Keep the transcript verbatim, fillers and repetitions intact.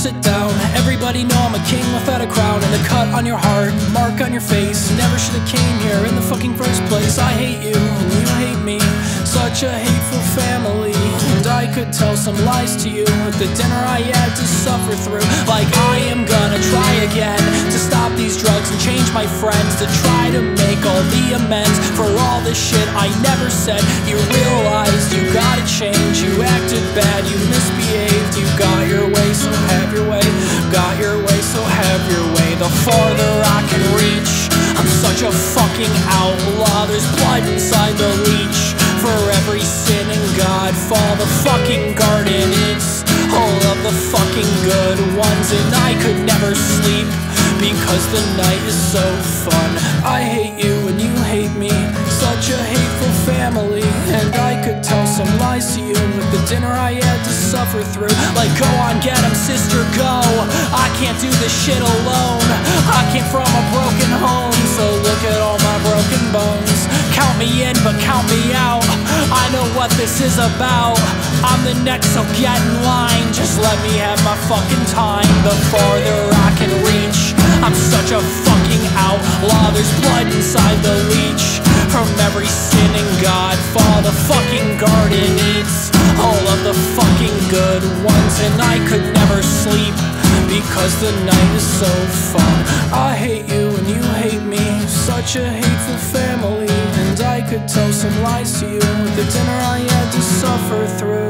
sit down. Everybody know I'm a king without a crown. And the cut on your heart, mark on your face. Never should've came here in the fucking first place. I hate you, and you hate me. Such a hateful family. And I could tell some lies to you at the dinner I had to suffer through. Like I am gonna try again to stop these drugs and change my friends, to try to make all the amends for all the shit I never said. You realized you gotta change. You acted bad, you misbehaved. You got your way, so have your way. Got your way, so have your way. The farther I can reach, I'm such a fucking outlaw. There's blood inside the leech. For every sin in God fall, the fucking garden eats all of the fucking good ones. And I could never sleep because the night is so fun. I hate you and you hate me, such a hateful family. And I could tell some lies to you at the dinner I had to suffer through. Like go on, get him, sister, go. I can't do this shit alone. I came from a broken home, so look at all my broken bones. Count me in, but count me out. I know what this is about. I'm the next, so get in line. Just let me have my fucking time. The farther I can reach, I'm such a fucking outlaw. There's blood inside the leech. From every sin in God fall, the fucking garden eats all of the fucking good ones. And I could never sleep because the night is so fun. I hate you and you hate me, such a hateful family. And I could tell some lies to you at the dinner I had to suffer through.